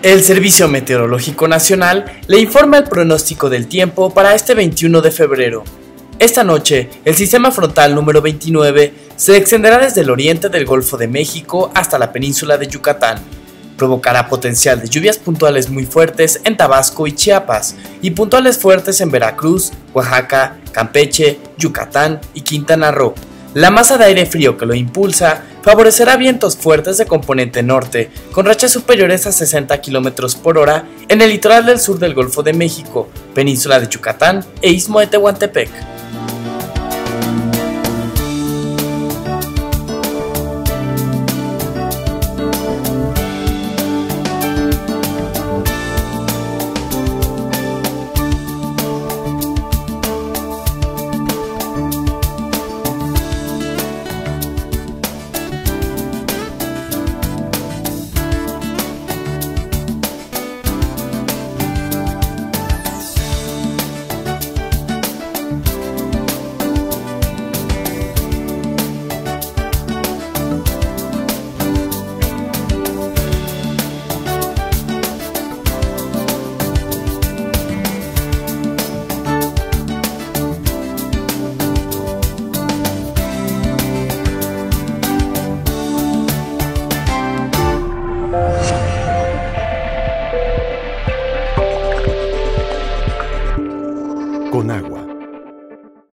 El Servicio Meteorológico Nacional le informa el pronóstico del tiempo para este 21 de febrero. Esta noche, el sistema frontal número 29 se extenderá desde el oriente del Golfo de México hasta la península de Yucatán. Provocará potencial de lluvias puntuales muy fuertes en Tabasco y Chiapas y puntuales fuertes en Veracruz, Oaxaca, Campeche, Yucatán y Quintana Roo. La masa de aire frío que lo impulsa favorecerá vientos fuertes de componente norte, con rachas superiores a 60 km por hora en el litoral del sur del Golfo de México, península de Yucatán e istmo de Tehuantepec.